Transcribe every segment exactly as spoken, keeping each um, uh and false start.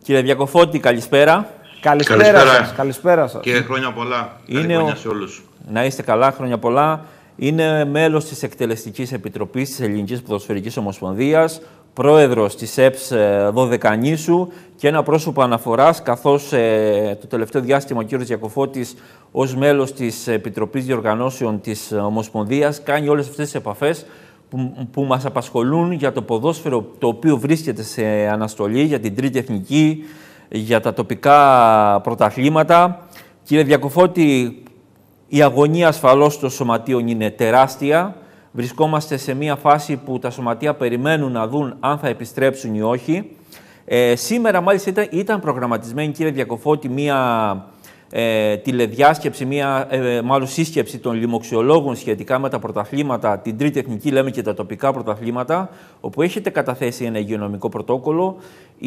Κύριε Διακοφώτη, καλησπέρα. Καλησπέρα, καλησπέρα σας. Καλησπέρα σας. Και χρόνια πολλά. Είναι Καλή χρονιά ο... σε όλους. Να είστε καλά, χρόνια πολλά. Είναι μέλος της Εκτελεστικής Επιτροπής της Ελληνικής Ποδοσφαιρικής Ομοσπονδίας, πρόεδρος της ΕΠΣ Δωδεκανήσου και ένα πρόσωπο αναφοράς, καθώς ε, το τελευταίο διάστημα ο κ. Διακοφώτης ως μέλος της Επιτροπής Διοργανώσεων της Ομοσπονδίας κάνει όλες αυτές τις επαφές που, που μας απασχολούν για το ποδόσφαιρο, το οποίο βρίσκεται σε αναστολή, για την Τρίτη Εθνική, για τα τοπικά πρωταθλήματα. Κύριε Διακοφώτη, η αγωνία ασφαλώς των σωματείων είναι τεράστια. Βρισκόμαστε σε μια φάση που τα σωματεία περιμένουν να δουν αν θα επιστρέψουν ή όχι. Ε, σήμερα, μάλιστα, ήταν, ήταν προγραμματισμένη, κύριε Διακοφώτη, μια ε, τηλεδιάσκεψη, μια ε, μάλλον σύσκεψη των λοιμοξιολόγων σχετικά με τα πρωταθλήματα, την Τρίτη Εθνική, λέμε, και τα τοπικά πρωταθλήματα, όπου έχετε καταθέσει ένα υγειονομικό πρωτόκολλο.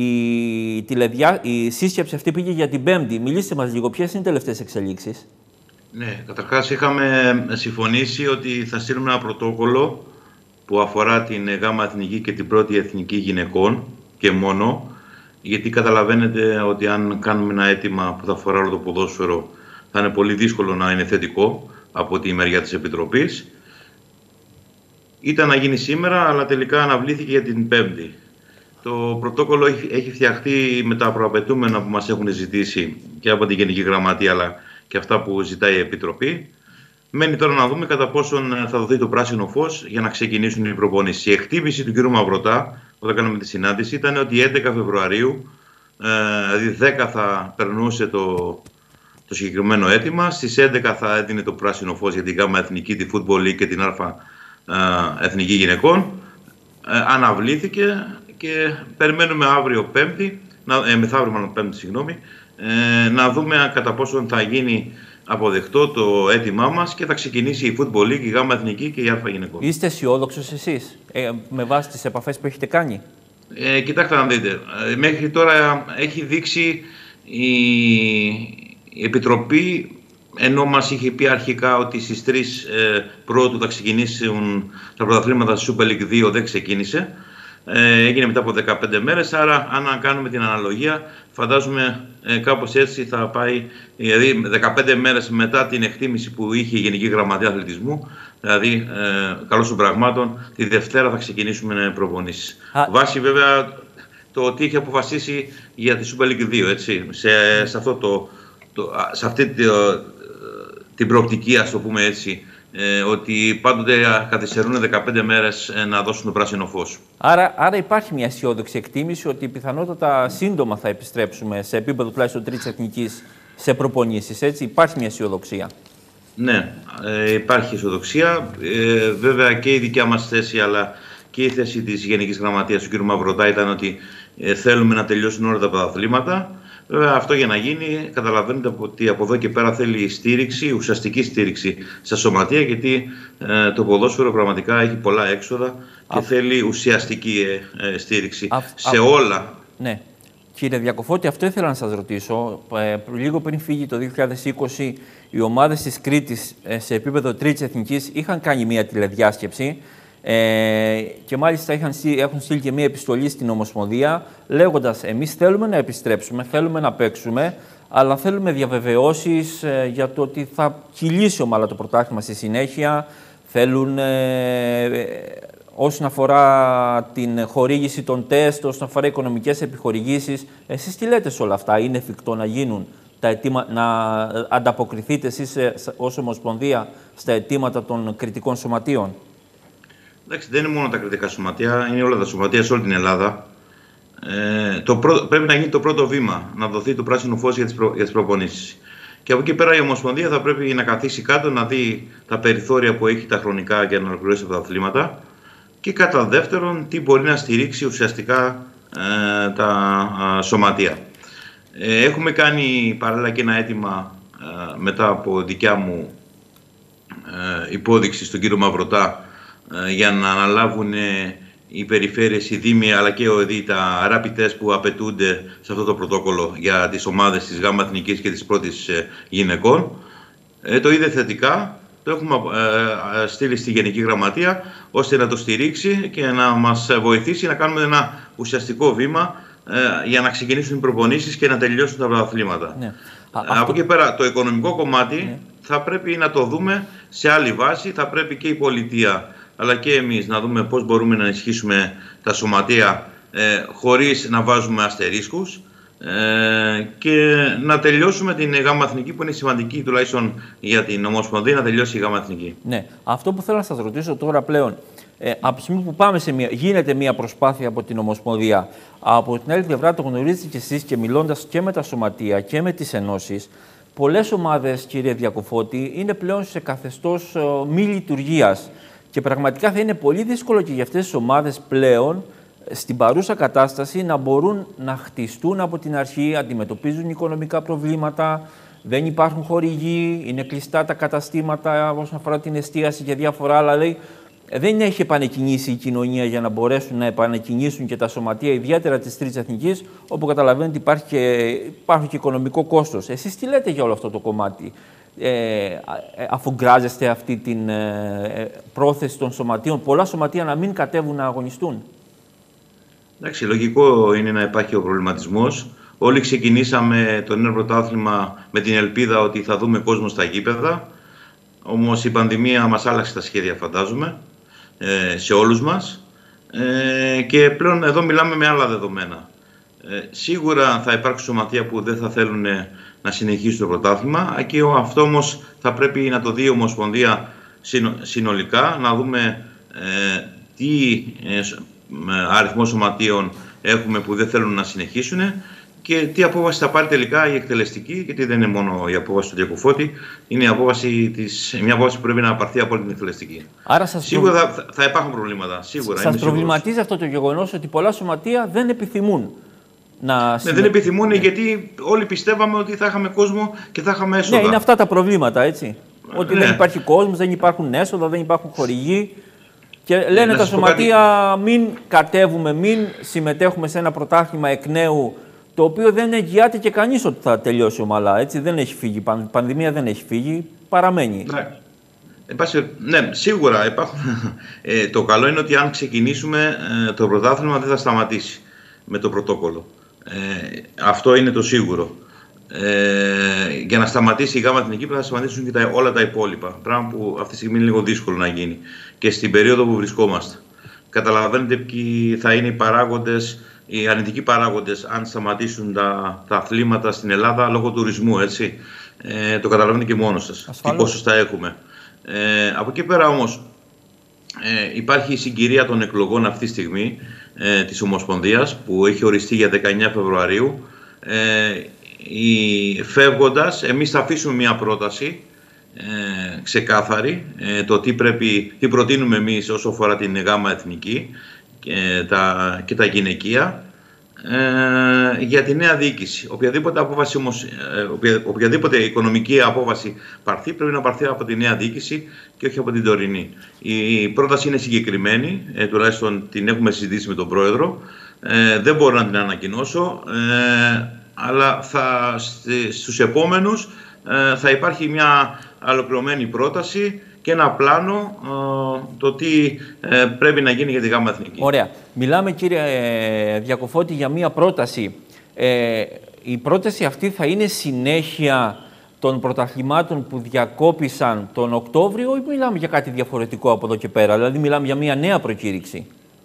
Η, τηλεδιά, η σύσκεψη αυτή πήγε για την Πέμπτη. Μιλήστε μας λίγο, ποιες είναι οι τελευταίες εξελίξεις? Ναι, καταρχάς είχαμε συμφωνήσει ότι θα στείλουμε ένα πρωτόκολλο που αφορά την ΓΑΜΑ Εθνική και την Πρώτη Εθνική Γυναικών και μόνο, γιατί καταλαβαίνετε ότι αν κάνουμε ένα αίτημα που θα αφορά όλο το ποδόσφαιρο θα είναι πολύ δύσκολο να είναι θετικό από τη μεριά της Επιτροπής. Ήταν να γίνει σήμερα, αλλά τελικά αναβλήθηκε για την Πέμπτη. Το πρωτόκολλο έχει φτιαχτεί με τα προαπαιτούμενα που μας έχουν ζητήσει και από την Γενική Γραμματεία, αλλά και αυτά που ζητάει η Επιτροπή. Μένει τώρα να δούμε κατά πόσον θα δοθεί το πράσινο φως για να ξεκινήσουν οι προπονήσεις. Η εκτίμηση του κ. Μαυρωτά, όταν κάναμε τη συνάντηση, ήταν ότι έντεκα Φεβρουαρίου, δηλαδή δέκα θα περνούσε το, το συγκεκριμένο αίτημα, στις έντεκα θα έδινε το πράσινο φως για την ΓΑΜΑ Εθνική, τη Football League και την Α Εθνική Γυναικών. Ε, αναβλήθηκε και περιμένουμε αύριο Πέμπτη, ε, μεθαύριο μάλλον Πέμπτη, συγγνώμη, ε, να δούμε κατά πόσον θα γίνει αποδεκτό το αίτημά μας και θα ξεκινήσει η Football League, η ΓΑΜΑ Εθνική και η Α Γυναικών. Είστε αισιόδοξος εσείς, ε, με βάση τις επαφές που έχετε κάνει? Ε, κοιτάξτε να δείτε, μέχρι τώρα έχει δείξει η, η Επιτροπή, ενώ μας είχε πει αρχικά ότι στις τρεις ε, πρώτου θα ξεκινήσουν τα πρωταθλήματα στη Super League δύο, δεν ξεκίνησε. Ε, έγινε μετά από δεκαπέντε μέρες, άρα αν κάνουμε την αναλογία φαντάζομαι ε, κάπως έτσι θα πάει, δηλαδή δεκαπέντε μέρες μετά την εκτίμηση που είχε η Γενική Γραμματεία Αθλητισμού, δηλαδή ε, καλώς των πραγμάτων, τη Δευτέρα θα ξεκινήσουμε προπονήσεις. Βάσει βέβαια το ότι είχε αποφασίσει για τη Super League δύο, έτσι, σε, σε, αυτό το, το, σε αυτή το, την προοπτική, ας το πούμε έτσι, Ε, ότι πάντοτε καθυστερούν δεκαπέντε μέρες ε, να δώσουν το πράσινο φως. Άρα, άρα υπάρχει μια αισιόδοξη εκτίμηση ότι πιθανότατα σύντομα θα επιστρέψουμε σε επίπεδο τουλάχιστον Τρίτης Εθνικής σε προπονήσεις, έτσι? Υπάρχει μια αισιοδοξία? Ναι, ε, υπάρχει αισιοδοξία. Ε, βέβαια και η δικιά μας θέση, αλλά και η θέση της Γενικής Γραμματείας του κ. Μαυρωτά ήταν ότι ε, θέλουμε να τελειώσουν όλα τα πρωταθλήματα. Βέβαια, αυτό για να γίνει, καταλαβαίνετε ότι από εδώ και πέρα θέλει στήριξη, ουσιαστική στήριξη στα σωματεία, γιατί ε, το ποδόσφαιρο πραγματικά έχει πολλά έξοδα και Α... θέλει ουσιαστική ε, ε, στήριξη Α... σε Α... όλα. Ναι. Κύριε Διακοφώτη, αυτό ήθελα να σας ρωτήσω. Ε, λίγο πριν φύγει το δύο χιλιάδες είκοσι, οι ομάδες της Κρήτης ε, σε επίπεδο Τρίτης Εθνικής είχαν κάνει μια τηλεδιάσκεψη. Ε, και μάλιστα είχαν, έχουν στείλει και μία επιστολή στην Ομοσπονδία λέγοντας εμείς θέλουμε να επιστρέψουμε, θέλουμε να παίξουμε, αλλά θέλουμε διαβεβαιώσεις ε, για το ότι θα κυλήσει ομαλά το πρωτάθλημα στη συνέχεια. Θέλουν ε, ε, όσον αφορά την χορήγηση των τεστ, όσον αφορά οικονομικές επιχορηγήσεις. Εσείς τι λέτε σε όλα αυτά? Είναι εφικτό να γίνουν τα αιτήμα, να ανταποκριθείτε εσείς ε, ως Ομοσπονδία στα αιτήματα των κριτικών σωματείων? Εντάξει, δεν είναι μόνο τα κριτικά σωματεία, είναι όλα τα σωματεία σε όλη την Ελλάδα. Ε, το πρω... Πρέπει να γίνει το πρώτο βήμα, να δοθεί το πράσινο φως για τις, προ... για τις προπονήσεις. Και από εκεί πέρα η Ομοσπονδία θα πρέπει να καθίσει κάτω, να δει τα περιθώρια που έχει τα χρονικά για να ολοκληρώσει τα αθλήματα. Και κατά δεύτερον, τι μπορεί να στηρίξει ουσιαστικά ε, τα α, σωματεία. Ε, έχουμε κάνει παράλληλα και ένα αίτημα ε, μετά από δικιά μου ε, υπόδειξη στον κύριο Μαυρωτά, για να αναλάβουν οι περιφέρειες, οι δήμοι αλλά και ο ΕΔΗ τα rapid test που απαιτούνται σε αυτό το πρωτόκολλο για τις ομάδες της ΓΑΜΑ Εθνικής και της Πρώτης Γυναικών. Ε, το είδε θετικά, το έχουμε ε, στείλει στη Γενική Γραμματεία ώστε να το στηρίξει και να μας βοηθήσει να κάνουμε ένα ουσιαστικό βήμα ε, για να ξεκινήσουν οι προπονήσεις και να τελειώσουν τα πρωταθλήματα. Ναι. Από αυτό... εκεί πέρα, το οικονομικό κομμάτι ναι. θα πρέπει να το δούμε σε άλλη βάση. Θα πρέπει και η πολιτεία αλλά και εμείς να δούμε πώς μπορούμε να ενισχύσουμε τα σωματεία ε, χωρίς να βάζουμε αστερίσκους ε, και να τελειώσουμε την ΓΑΜΑ Εθνική που είναι σημαντική τουλάχιστον για την Ομοσπονδία να τελειώσει η ΓΑΜΑ Εθνική. Ναι, αυτό που θέλω να σας ρωτήσω τώρα πλέον, ε, από τη στιγμή που πάμε σε μια, γίνεται μια προσπάθεια από την Ομοσπονδία, από την άλλη πλευρά το γνωρίζετε και εσείς και μιλώντας και με τα σωματεία και με τις ενώσεις, πολλές ομάδες, κύριε Διακοφώτη, είναι πλέον σε καθεστώς ε, μη λειτουργίας. Και πραγματικά θα είναι πολύ δύσκολο και για αυτές τις ομάδες πλέον, στην παρούσα κατάσταση, να μπορούν να χτιστούν από την αρχή, αντιμετωπίζουν οικονομικά προβλήματα, δεν υπάρχουν χορηγοί, είναι κλειστά τα καταστήματα όσον αφορά την εστίαση και διάφορα άλλα. Λέει, δεν έχει επανεκκινήσει η κοινωνία για να μπορέσουν να επανεκκινήσουν και τα σωματεία, ιδιαίτερα της Τρίτης Εθνικής, όπου καταλαβαίνετε υπάρχει και, υπάρχει και οικονομικό κόστος. Εσείς τι λέτε για όλο αυτό το κομμάτι? Ε, αφού γκράζεστε αυτή την ε, πρόθεση των σωματείων, πολλά σωματεία να μην κατέβουν να αγωνιστούν? Εντάξει, λογικό είναι να υπάρχει ο προβληματισμός. Όλοι ξεκινήσαμε το νέο πρωτάθλημα με την ελπίδα ότι θα δούμε κόσμο στα γήπεδα. Όμως η πανδημία μας άλλαξε τα σχέδια, φαντάζομαι, ε, σε όλους μας. Ε, και πλέον εδώ μιλάμε με άλλα δεδομένα. Ε, σίγουρα θα υπάρξουν σωματεία που δεν θα θέλουν να συνεχίσουν το πρωτάθλημα και αυτό όμως θα πρέπει να το δει η Ομοσπονδία συνολικά, να δούμε ε, τι ε, αριθμό σωματείων έχουμε που δεν θέλουν να συνεχίσουν και τι απόφαση θα πάρει τελικά η εκτελεστική, γιατί δεν είναι μόνο η απόφαση του Διακοφώτη, είναι η απόφαση της, μια απόφαση που πρέπει να πάρθει από την εκτελεστική. Άρα σας σίγουρα προ... θα, θα υπάρχουν προβλήματα. Σίγουρα, σας προβληματίζει αυτό το γεγονός ότι πολλά σωματεία δεν επιθυμούν να ναι, δεν επιθυμούν ναι. γιατί όλοι πιστεύαμε ότι θα είχαμε κόσμο και θα είχαμε έσοδα. Ναι, είναι αυτά τα προβλήματα, έτσι. Ότι ναι. δεν υπάρχει κόσμος, δεν υπάρχουν έσοδα, δεν υπάρχουν χορηγοί. Και λένε ναι, τα σωματεία κάτι... μην κατέβουμε, μην συμμετέχουμε σε ένα πρωτάθλημα εκ νέου, το οποίο δεν εγγυάται και κανείς ότι θα τελειώσει ομαλά. Έτσι. Δεν έχει φύγει, η πανδημία δεν έχει φύγει, παραμένει. Ναι, ναι σίγουρα υπάρχουν. Ε, το καλό είναι ότι αν ξεκινήσουμε ε, το πρωτάθλημα δεν θα σταματήσει με το πρωτόκολλο. Ε, αυτό είναι το σίγουρο. Ε, για να σταματήσει η ΓΑΜΑ Εθνική πρέπει να σταματήσουν και τα, όλα τα υπόλοιπα. Πράγμα που αυτή τη στιγμή είναι λίγο δύσκολο να γίνει. Και στην περίοδο που βρισκόμαστε. Καταλαβαίνετε ποιοι θα είναι οι παράγοντες, οι αρνητικοί παράγοντες, αν σταματήσουν τα, τα αθλήματα στην Ελλάδα λόγω τουρισμού. Έτσι. Ε, το καταλαβαίνετε και μόνος σας. Ασφαλώς. Τι πόσους θα έχουμε. Ε, από εκεί πέρα όμως ε, υπάρχει η συγκυρία των εκλογών αυτή τη στιγμή ε, της Ομοσπονδίας που έχει οριστεί για δεκαεννιά Φεβρουαρίου. Ε, η, φεύγοντας, εμείς θα αφήσουμε μια πρόταση ε, ξεκάθαρη, ε, το τι, πρέπει, τι προτείνουμε εμείς όσο αφορά την ΓΑΜΑ Εθνική και τα, και τα γυναικεία ε, για τη νέα διοίκηση. Οποιαδήποτε, απόφαση όμως, ε, οποια, οποιαδήποτε οικονομική απόφαση πάρθει πρέπει να πάρθει από τη νέα διοίκηση και όχι από την τωρινή. Η πρόταση είναι συγκεκριμένη, ε, τουλάχιστον την έχουμε συζητήσει με τον Πρόεδρο. Ε, δεν μπορώ να την ανακοινώσω, ε, αλλά θα, στους επόμενους ε, θα υπάρχει μια ολοκληρωμένη πρόταση και ένα πλάνο ε, το τι ε, πρέπει να γίνει για τη ΓΑΜΑ Εθνική. Ωραία. Μιλάμε, κύριε ε, Διακοφώτη, για μια πρόταση. Ε, η πρόταση αυτή θα είναι συνέχεια των πρωταθλημάτων που διακόπησαν τον Οκτώβριο ή μιλάμε για κάτι διαφορετικό από εδώ και πέρα? Δηλαδή μιλάμε για μια νέα προκήρυξη.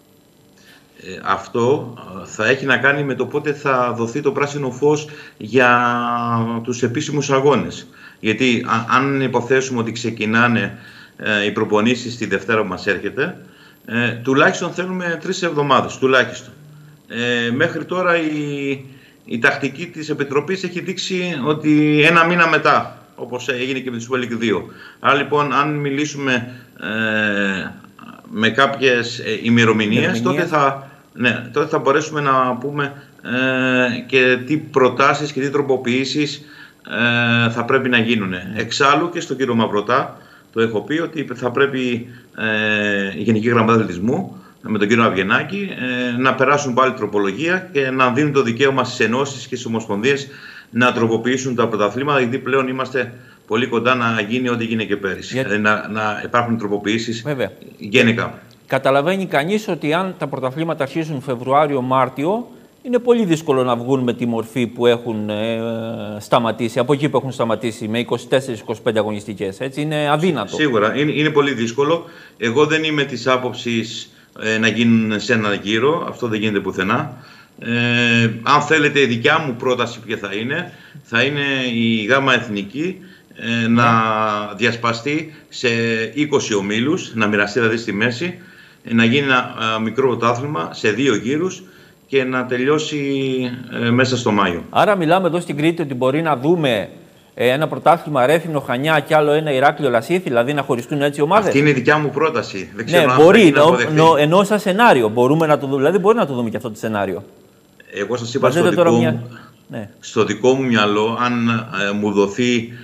Ε, αυτό θα έχει να κάνει με το πότε θα δοθεί το πράσινο φως για τους επίσημους αγώνες. Γιατί α, αν υποθέσουμε ότι ξεκινάνε ε, οι προπονήσεις τη Δευτέρα που μας έρχεται, ε, τουλάχιστον θέλουμε τρεις εβδομάδες, τουλάχιστον. Ε, μέχρι τώρα η, η τακτική της Επιτροπής έχει δείξει ότι ένα μήνα μετά, όπως έγινε και με τη Super League δύο. Άρα λοιπόν, αν μιλήσουμε ε, με κάποιες ε, ημερομηνίες, τότε θα, ναι, τότε θα μπορέσουμε να πούμε ε, και τι προτάσεις και τι τροποποιήσεις ε, θα πρέπει να γίνουν. Εξάλλου και στον κύριο Μαυρωτά το έχω πει ότι θα πρέπει ε, η Γενική Γραμματέα Αθλητισμού με τον κύριο Αυγενάκη ε, να περάσουν πάλι τροπολογία και να δίνουν το δικαίωμα στις ενώσεις και στις ομοσπονδίες να τροποποιήσουν τα πρωταθλήματα, γιατί πλέον είμαστε πολύ κοντά να γίνει ό,τι γίνει και πέρυσι. Για... Δηλαδή να, να υπάρχουν τροποποιήσεις γενικά. Καταλαβαίνει κανείς ότι αν τα πρωταθλήματα αρχίσουν Φεβρουάριο-Μάρτιο, είναι πολύ δύσκολο να βγουν με τη μορφή που έχουν ε, σταματήσει, από εκεί που έχουν σταματήσει, με είκοσι τέσσερις είκοσι πέντε αγωνιστικές. Έτσι, είναι αδύνατο. Σίγουρα, είναι, είναι πολύ δύσκολο. Εγώ δεν είμαι της άποψης ε, να γίνουν σε ένα γύρο, αυτό δεν γίνεται πουθενά. Ε, αν θέλετε, η δικιά μου πρόταση ποια θα είναι, θα είναι η ΓΑΜΑ Εθνική ε, να διασπαστεί σε είκοσι ομίλους, να μοιραστεί δηλαδή στη μέση, ε, να γίνει ένα ε, μικρό πρωτάθλημα σε δύο γύρους και να τελειώσει ε, μέσα στο Μάιο. Άρα μιλάμε εδώ στην Κρήτη ότι μπορεί να δούμε ε, ένα πρωτάθλημα Ρέθυμνο Χανιά και άλλο ένα Ηράκλειο Λασίθι, δηλαδή να χωριστούν έτσι ομάδες. Αυτή είναι η δικιά μου πρόταση. Δεν ξέρω ναι, αν μπορεί, να αποδεχτεί. Ενώ σαν σενάριο. Μπορούμε να το δούμε, δηλαδή μπορεί να το δούμε και αυτό το σενάριο. Εγώ σας είπα στο δικό, μια... μου, ναι. στο δικό μου μυαλό, αν ε, μου δοθεί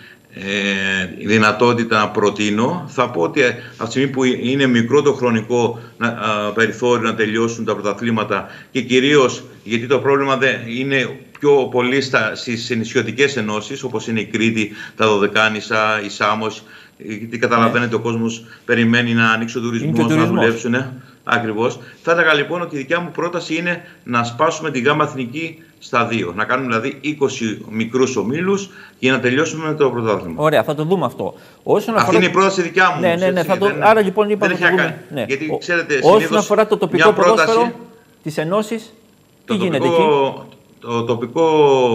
ε, η δυνατότητα να προτείνω, θα πω ότι από τη στιγμή που είναι μικρό το χρονικό να, α, περιθώριο να τελειώσουν τα πρωταθλήματα και κυρίως γιατί το πρόβλημα δεν είναι πιο πολύ στα, στις νησιωτικές ενώσεις, όπως είναι η Κρήτη, τα Δωδεκάνησα, η Σάμος, γιατί καταλαβαίνετε, ο κόσμος περιμένει να ανοίξει ο τουρισμός, να δουλέψουν. Ακριβώς. Θα έλεγα λοιπόν ότι η δικιά μου πρόταση είναι να σπάσουμε τη ΓΑΜΑ Εθνική στα δύο. Να κάνουμε δηλαδή είκοσι μικρούς ομίλους για να τελειώσουμε το πρωτάθλημα. Ωραία, θα το δούμε αυτό. Όσον Αυτή αφορά... είναι η πρόταση δικιά μου. Ναι, ναι, ναι, θα το... δεν... Άρα λοιπόν είπαμε δεν να δούμε. Ναι. Γιατί ξέρετε, όσον αφορά το τοπικό πρόταση... ποδόσφαιρο της Ενώσης, τι γίνεται τοπικό... εκεί. Το τοπικό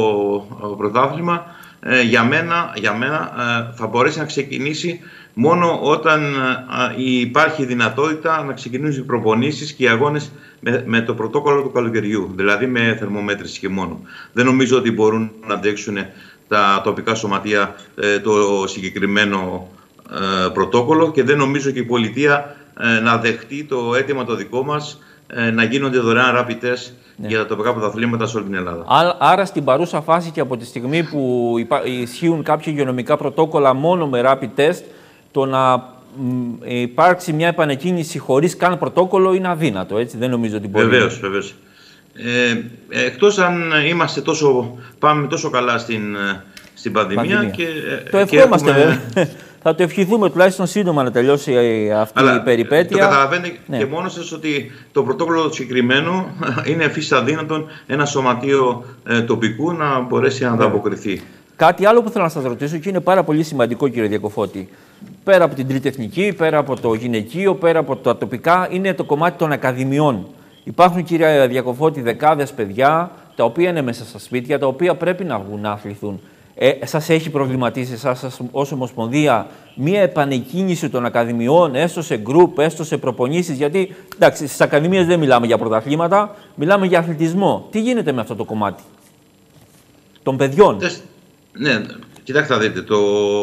πρωτάθλημα ε, για μένα, για μένα ε, θα μπορέσει να ξεκινήσει μόνο όταν ε, υπάρχει δυνατότητα να ξεκινήσουν οι προπονήσεις και οι αγώνες με, με το πρωτόκολλο του καλοκαιριού, δηλαδή με θερμομέτρηση και μόνο. Δεν νομίζω ότι μπορούν να αντέξουν τα τοπικά σωματεία ε, το συγκεκριμένο ε, πρωτόκολλο και δεν νομίζω και η πολιτεία ε, να δεχτεί το αίτημα το δικό μας ε, να γίνονται δωρεάν rapid test ναι. για τα τοπικά πρωταθλήματα σε όλη την Ελλάδα. Άρα στην παρούσα φάση και από τη στιγμή που ισχύουν κάποια υγειονομικά πρωτόκολλα μόνο με rapid test, το να υπάρξει μια επανεκκίνηση χωρίς καν πρωτόκολλο είναι αδύνατο, έτσι, δεν νομίζω ότι μπορεί. Βεβαίως, βεβαίως. Ε, εκτός αν είμαστε τόσο, πάμε τόσο καλά στην, στην πανδημία, πανδημία. Και, το ευχόμαστε και έχουμε... βέβαια. Θα το ευχηθούμε τουλάχιστον σύντομα να τελειώσει αυτή αλλά, η περιπέτεια. Το καταλαβαίνετε ναι. και μόνο σας ότι το πρωτόκολλο συγκεκριμένο είναι εφής αδύνατον ένα σωματείο ε, τοπικού να μπορέσει να ανταποκριθεί. Κάτι άλλο που θέλω να σας ρωτήσω και είναι πάρα πολύ σημαντικό, κύριε Διακοφώτη. Πέρα από την τρίτη εθνική, πέρα από το γυναικείο, πέρα από τα τοπικά, είναι το κομμάτι των ακαδημιών. Υπάρχουν, κύριε Διακοφώτη, δεκάδες παιδιά τα οποία είναι μέσα στα σπίτια, τα οποία πρέπει να βγουν να αθληθούν. Ε, σας έχει προβληματίσει εσάς ως Ομοσπονδία μία επανεκκίνηση των ακαδημιών, έστω σε γκρουπ, έστω σε προπονήσεις? Γιατί εντάξει, στις ακαδημίες δεν μιλάμε για πρωταθλήματα, μιλάμε για αθλητισμό. Τι γίνεται με αυτό το κομμάτι των παιδιών? Ναι, κοιτάξτε, δείτε, το...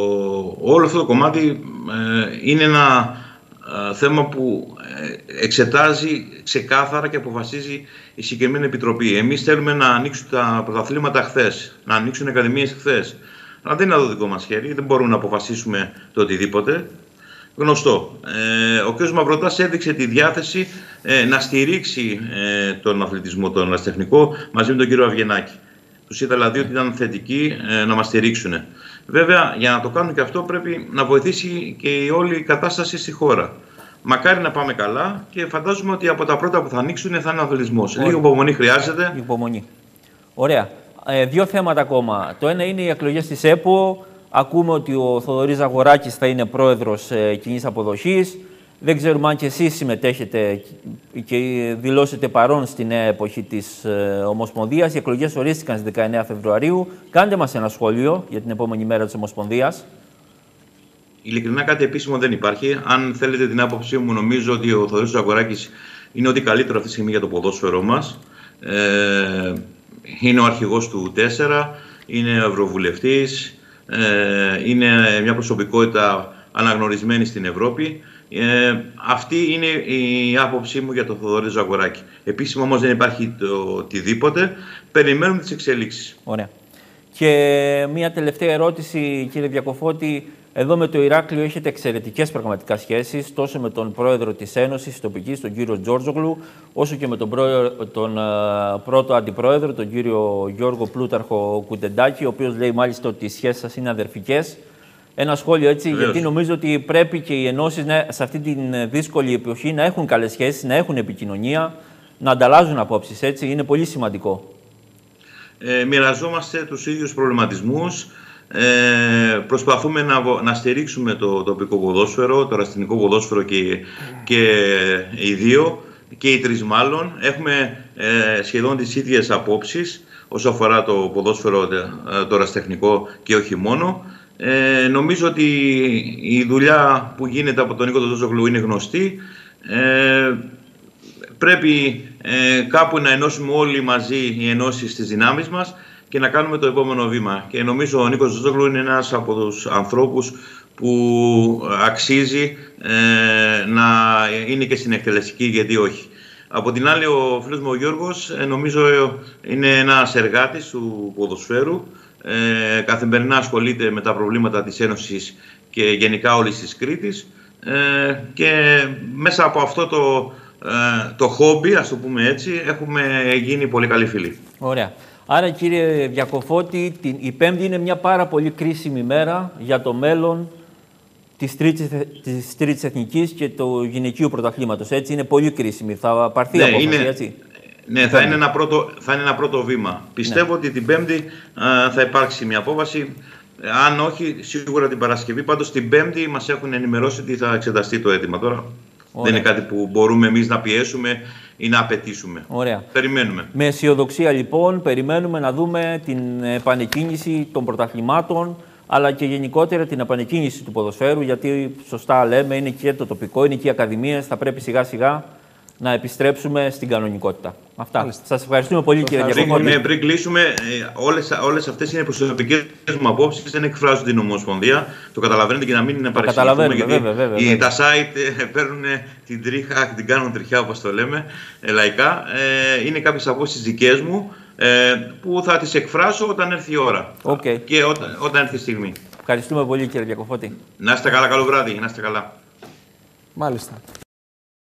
όλο αυτό το κομμάτι ε, είναι ένα ε, θέμα που ε, εξετάζει ξεκάθαρα και αποφασίζει η συγκεκριμένη επιτροπή. Εμείς θέλουμε να ανοίξουν τα πρωταθλήματα χθες, να ανοίξουν οι ακαδημίες χθες. Αλλά δεν είναι το δικό μας χέρι, δεν μπορούμε να αποφασίσουμε το οτιδήποτε. Γνωστό. Ε, ο κ. Μαυροτάς έδειξε τη διάθεση ε, να στηρίξει ε, τον αθλητισμό, τον ερασιτεχνικό, μαζί με τον κ. Αυγενάκη. Τους είδα δηλαδή ότι ήταν θετικοί ε, να μας στηρίξουν. Βέβαια, για να το κάνουν και αυτό πρέπει να βοηθήσει και η όλη η κατάσταση στη χώρα. Μακάρι να πάμε καλά και φαντάζομαι ότι από τα πρώτα που θα ανοίξουν θα είναι ο αθλητισμός. Λίγο υπομονή χρειάζεται. Υπομονή. Ωραία. Ε, δύο θέματα ακόμα. Το ένα είναι οι εκλογές της ΕΠΟ. Ακούμε ότι ο Θοδωρής Ζαγοράκης θα είναι πρόεδρος ε, κοινής αποδοχής. Δεν ξέρουμε αν και εσείς συμμετέχετε και δηλώσετε παρόν στη νέα εποχή της ε, Ομοσπονδίας. Οι εκλογές ορίστηκαν στις δεκαεννέα Φεβρουαρίου. Κάντε μας ένα σχόλιο για την επόμενη μέρα της Ομοσπονδίας. Ειλικρινά κάτι επίσημο δεν υπάρχει. Αν θέλετε την άποψή μου, νομίζω ότι ο Θοδωρής Ζαγοράκης είναι ό,τι καλύτερο αυτή τη στιγμή για το ποδόσφαιρό μας. Ε, είναι ο αρχηγός του τέσσερα, είναι ευρωβουλευτής, ε, είναι μια προσωπικότητα αναγνωρισμένη στην Ευρώπη. Ε, αυτή είναι η άποψή μου για τον Θοδωρή Ζαγοράκη. Επίσημα όμως δεν υπάρχει το οτιδήποτε. Περιμένουμε τις εξελίξεις. Ωραία. Και μια τελευταία ερώτηση, κύριε Διακοφώτη. Εδώ με το Ηράκλειο έχετε εξαιρετικές πραγματικά σχέσεις, τόσο με τον πρόεδρο της Ένωσης τοπικής, τον κύριο Τζόρτζογλου, όσο και με τον, πρόεδρο, τον uh, πρώτο αντιπρόεδρο, τον κύριο Γιώργο Πλούταρχο Κουντεντάκη, ο οποίος λέει μάλιστα ότι οι σχέσεις σας είναι αδερφικές. Ένα σχόλιο έτσι, Βεβαίως. Γιατί νομίζω ότι πρέπει και οι ενώσεις σε αυτή τη δύσκολη εποχή να έχουν καλές σχέσεις, να έχουν επικοινωνία, να ανταλλάζουν απόψεις, έτσι. Είναι πολύ σημαντικό. Ε, μοιραζόμαστε τους ίδιους προβληματισμούς. Ε, προσπαθούμε να, να στηρίξουμε το τοπικό ποδόσφαιρο, το ερασιτεχνικό ποδόσφαιρο και, και οι δύο, και οι τρεις μάλλον. Έχουμε ε, σχεδόν τις ίδιες απόψεις όσο αφορά το ποδόσφαιρο, το ερασιτεχνικό και όχι μόνο. Ε, νομίζω ότι η δουλειά που γίνεται από τον Νίκο Τοντόζογλου είναι γνωστή. Ε, πρέπει ε, κάπου να ενώσουμε όλοι μαζί οι ενώσεις στις δυνάμεις μας και να κάνουμε το επόμενο βήμα. Και νομίζω ο Νίκος Τοντόζογλου είναι ένας από τους ανθρώπους που αξίζει ε, να είναι και στην εκτελεστική, γιατί όχι. Από την άλλη, ο φίλος μου ο Γιώργος ε, νομίζω είναι ένας εργάτης του ποδοσφαίρου. Ε, καθημερινά ασχολείται με τα προβλήματα της Ένωσης και γενικά όλης της Κρήτης, ε, και μέσα από αυτό το, ε, το χόμπι, ας το πούμε έτσι, έχουμε γίνει πολύ καλοί φίλοι. Ωραία. Άρα, κύριε Διακοφώτη, την, η Πέμπτη είναι μια πάρα πολύ κρίσιμη μέρα για το μέλλον της τρίτης, της τρίτης εθνικής και του γυναικείου πρωταθλήματος. Έτσι, είναι πολύ κρίσιμη. Θα πάρθει ναι, απόφαση, είναι... έτσι. Ναι, θα είναι, ένα πρώτο, θα είναι ένα πρώτο βήμα. Πιστεύω ναι. ότι την Πέμπτη α, θα υπάρξει μια απόφαση. Αν όχι, σίγουρα την Παρασκευή. Πάντως την Πέμπτη μας έχουν ενημερώσει ότι θα εξεταστεί το αίτημα. Τώρα Ωραία. δεν είναι κάτι που μπορούμε εμείς να πιέσουμε ή να απαιτήσουμε. Ωραία. Περιμένουμε. Με αισιοδοξία λοιπόν, περιμένουμε να δούμε την επανεκκίνηση των πρωταθλημάτων, αλλά και γενικότερα την επανεκκίνηση του ποδοσφαίρου, γιατί σωστά λέμε, είναι και το τοπικό, είναι και οι ακαδημίες, θα πρέπει σιγά σιγά να επιστρέψουμε στην κανονικότητα. Αυτά. Μάλιστα. Σας ευχαριστούμε πολύ, κύριε Διακοφώτη. Ναι, πριν κλείσουμε, όλες, όλες αυτές είναι προσωπικές μου απόψεις, δεν εκφράζουν την Ομοσπονδία. Το καταλαβαίνετε και να μην είναι παρεξηγηθούμε, γιατί βέβαια, βέβαια, βέβαια. τα site παίρνουν την τρίχα, την κάνουν τριχιά, όπως το λέμε, λαϊκά. Ε, είναι κάποιες απόψεις δικές μου, ε, που θα τις εκφράσω όταν έρθει η ώρα. Okay. Και όταν, όταν έρθει η στιγμή. Ευχαριστούμε πολύ, κύριε Διακοφώτη. Να είστε καλά, καλό βράδυ. Να είστε καλά. Μάλιστα.